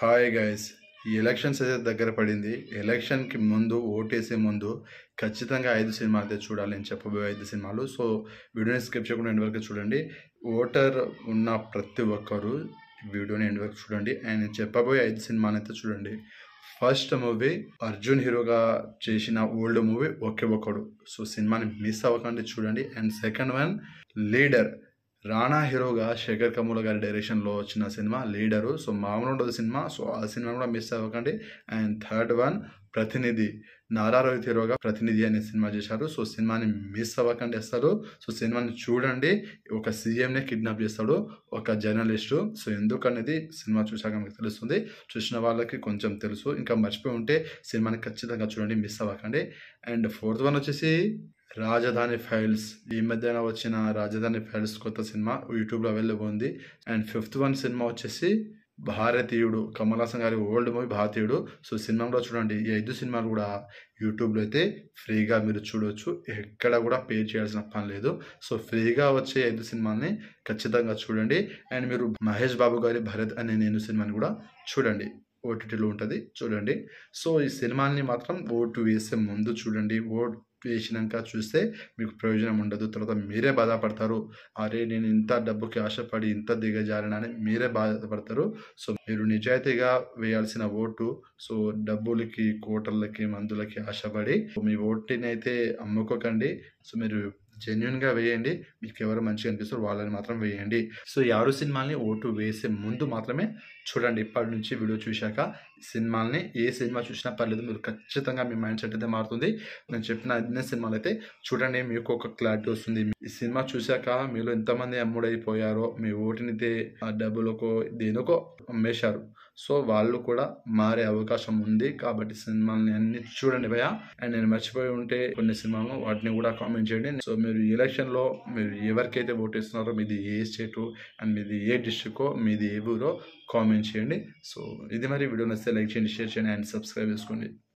Hi guys. ఈ elections అయితే దగ్గర పడింది. ఎలక్షన్కి ముందు ఓటేసే ముందు ఖచ్చితంగా 5 సినిమాలు అయితే చూడాలి. నేను చెప్పబోయే 5 సినిమాలు. సో వీడియోని స్కిప్ చేయకుండా ఎండ్ వరకు చూడండి. ఓటర్ ఉన్న ప్రతి ఒక్కరు వీడియోని ఎండ్ వరకు చూడండి. అండ్ నేను చెప్పబోయే 5 సినిమాలు అయితే చూడండి. ఫస్ట్ మూవీ అర్జున్ హీరోగా చేసిన ఓల్డ్ మూవీ ఒకే ఒక్కడు. సో సినిమాని మిస్ అవ్వకండి, చూడండి. And second one leader, Rana హీరోగా శేఖర్ కమ్ముల గారి డైరెక్షన్లో వచ్చిన సినిమా లీడరు. సో మామూలు ఉండదు సినిమా. సో ఆ సినిమా కూడా మిస్ అవ్వకండి. And third one Prathinidhi, Nara Rohit హీరోగా ప్రతినిధి అనే సినిమా చేశారు. సో సినిమాని మిస్ అవ్వకండి అసలు. సో సినిమాని చూడండి. ఒక సీఎంనే కిడ్నాప్ చేస్తాడు ఒక జర్నలిస్టు. సో ఎందుకనేది సినిమా చూశాక మీకు తెలుస్తుంది. చూసిన వాళ్ళకి కొంచెం తెలుసు, ఇంకా మర్చిపోయి ఉంటే సినిమాని ఖచ్చితంగా చూడండి, మిస్ అవ్వకండి. అండ్ ఫోర్త్ వన్ వచ్చేసి రాజధాని ఫైల్స్. ఈ మధ్యన వచ్చిన రాజధాని ఫైల్స్ కొత్త సినిమా యూట్యూబ్లో అవైలబుల్ ఉంది. అండ్ ఫిఫ్త్ వన్ సినిమా వచ్చేసి భారతీయుడు, కమల్ హాసన్ గారి ఓల్డ్ మూవీ భారతీయుడు. సో సినిమా కూడా చూడండి. ఈ 5 సినిమాలు కూడా యూట్యూబ్లో అయితే ఫ్రీగా మీరు చూడవచ్చు. ఎక్కడ కూడా పే చేయాల్సిన పని లేదు. సో ఫ్రీగా వచ్చే 5 సినిమాల్ని ఖచ్చితంగా చూడండి. అండ్ మీరు మహేష్ బాబు గారి భరత్ అనే నేను సినిమాని కూడా చూడండి. ఓటీటీలో ఉంటుంది, చూడండి. సో ఈ సినిమాని మాత్రం ఓటు వేసే ముందు చూడండి. ఓటు వేసినాక చూస్తే మీకు ప్రయోజనం ఉండదు. తర్వాత మీరే బాధపడతారు. అరే నేను ఇంత డబ్బుకి ఆశపడి ఇంత దిగజారినని మీరే బాధపడతారు. సో మీరు నిజాయితీగా వేయాల్సిన ఓటు, సో డబ్బులకి, కోటర్లకి, మందులకి ఆశపడి మీ ఓటుని అయితే అమ్ముకోకండి. సో మీరు జెన్యున్గా వేయండి. మీకు ఎవరు మంచిగా అనిపిస్తారో వాళ్ళని మాత్రం వేయండి. సో ఈ 6 సినిమాల్ని ఓటు వేసే ముందు మాత్రమే చూడండి. ఇప్పటి నుంచి వీడియో చూశాక సినిమాల్ని ఏ సినిమా చూసినా పర్లేదు, మీరు ఖచ్చితంగా మీ మైండ్ సెట్ అయితే మారుతుంది. నేను చెప్పిన 5 సినిమాలు అయితే చూడండి, మీకు ఒక క్లారిటీ వస్తుంది. ఈ సినిమా చూశాక మీలో ఎంతమంది అమ్ముడైపోయారో, మీ ఓటుని డబ్బులకో దేనికో అమ్మేశారు. సో వాళ్ళు కూడా మారే అవకాశం ఉంది. కాబట్టి సినిమాల్ని అన్ని చూడండి భయ్యా. అండ్ నేను మర్చిపోయి ఉంటే కొన్ని సినిమాలు, వాటిని కూడా కామెంట్ చేయండి. సో మీరు ఎలక్షన్లో మీరు ఎవరికైతే ఓటేస్తున్నారో, మీది ఏ స్టేటు అండ్ మీది ఏ డిస్ట్రిక్టో, మీది ఏ ఊరో కామెంట్ చేయండి. సో ఇది మరి వీడియో నచ్చితే లైక్ చేయండి, షేర్ చేయండి అండ్ సబ్స్క్రైబ్ చేసుకోండి.